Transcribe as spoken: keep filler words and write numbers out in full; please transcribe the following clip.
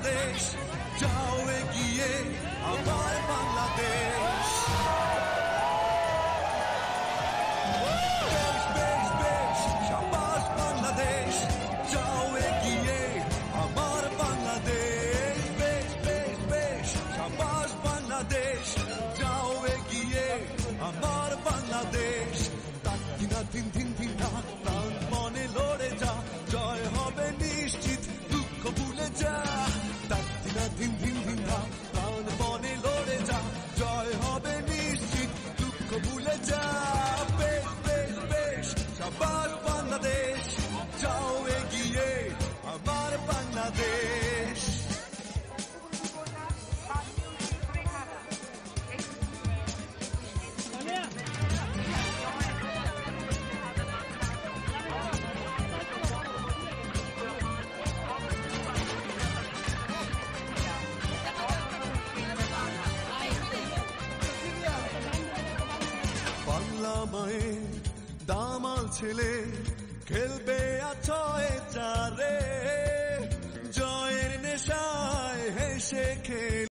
বাংলাদেশ, যাও এগিয়ে আমার বাংলাদেশ। বেশ বেশ বেশ শাবাশ বাংলাদেশ, যাও এগিয়ে আমার বাংলাদেশ। বেশ বেশ বেশ শাবাশ বাংলাদেশ, যাও এগিয়ে আমার বাংলাদেশ। তাক দিনা দিন দিন দিন না, প্রাণ মনে লড়ে যা, জয় হবে নিশ্চিত, দুঃখ ভুলে যা। তাক দিনা দিন দিন দিন না, প্রাণ মনে লড়ে যা, জয় হবে নিশ্চিত, দুঃখ ভুলে যা। বেশ বেশ বেশ শাবাশ বাংলাদেশ, যাও এগিয়ে আমার বাংলাদেশ। বাংলা মায়ের দামাল ছেলে খেলবে আছয় চারে, জয়ের নেশায় হেসে খেলে